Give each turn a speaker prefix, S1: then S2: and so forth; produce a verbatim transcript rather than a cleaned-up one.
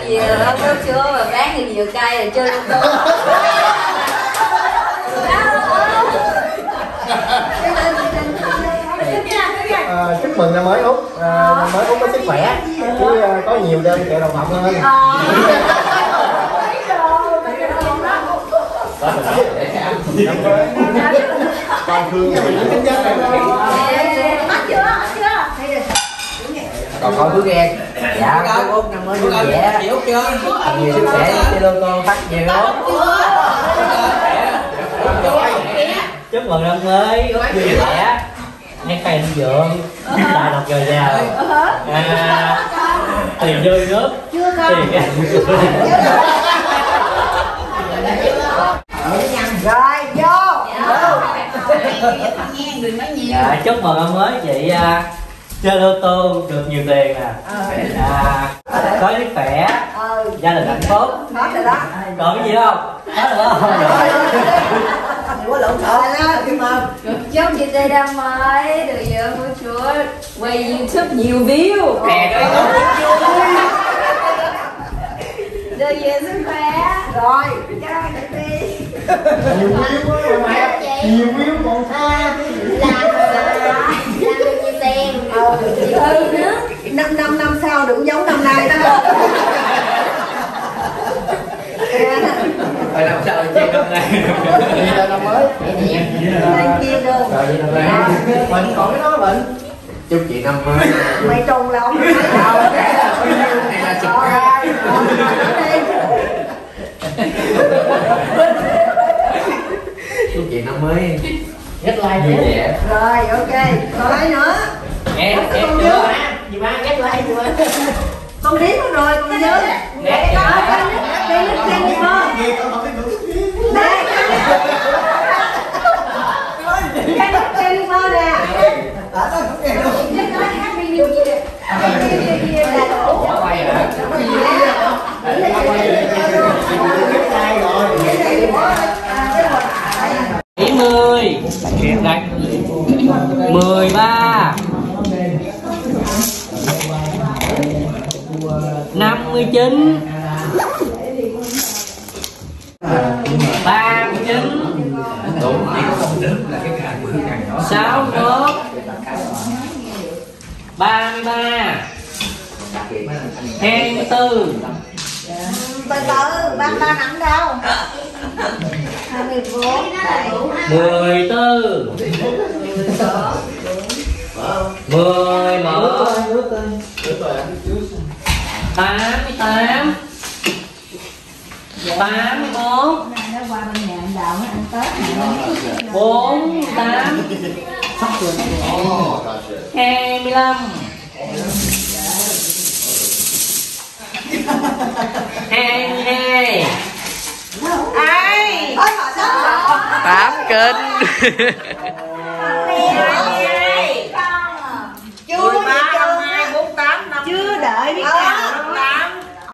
S1: gì không có chưa mà bán thì nhiều cây rồi chơi luôn tôi.
S2: À, chúc mừng năm mới Út, à, năm mới Út có sức khỏe, chứ à, có nhiều đơn kẹo đồng học hơn. Con thương còn con cứ ghen. Dạ chúc Út năm mới vui vẻ, nhiều sức khỏe, chơi lô tô phát nhiều lắm.
S3: Chúc mừng năm mới Út vui vẻ, ăn cày dượng, đại độc dồi dào, à, tiền dư nước, tiền
S1: Rồi vô.
S3: À, chúc mừng năm mới chị à, chơi lô tô được nhiều tiền nè, à, có sức khỏe, gia đình hạnh phúc.
S1: Hết rồi đó.
S3: Còn cái gì không? Hết rồi đó.
S1: Có lộn xộn đó, nhưng mà chúc chị Tê năm mới được vợ của Chúa quay YouTube nhiều view, được nhiều sức khỏe. Rồi, cái này đi.
S2: Nhiều view quá, nhiều view còn tha.
S1: Làm làm được nhiều tiền. Ừ nữa. Năm năm năm sau đừng giống năm nay đó.
S3: Phải làm sao chơi năm nay.
S2: Đi tới năm mới nhẹ nhẹ.
S1: Lên kia được.
S2: Rồi đi năm nay. Bệnh còn cái đó bệnh. Chúc chị năm mới.
S1: Mày trùng là ông
S2: này là chụp cái. Chúc chị năm mới get like vui vẻ.
S1: Rồi ok, rồi nữa.
S3: Em em chưa hả? Chị ba get like chưa?
S1: Con điếm rồi, con nhớ. Để đó, cái nước trên đi con. Đây. Cái nước trên đi con nè. Đó đó không nghe đâu. Cái đó happy new year. Happy new year là đủ.
S3: Quay hả? Bảy mươi, mười ba, năm mươi chín, ba mươi chín, sáu mươi mốt, ba mươi ba, hai mươi tư.
S1: Từ từ, ba ba nặng đâu. hai mươi bốn,
S3: mười tư, mười một, tám mươi tám, tám mươi mốt, bốn mươi tám, hai mươi lăm, hai mươi hai.
S1: ai
S4: Tám kênh.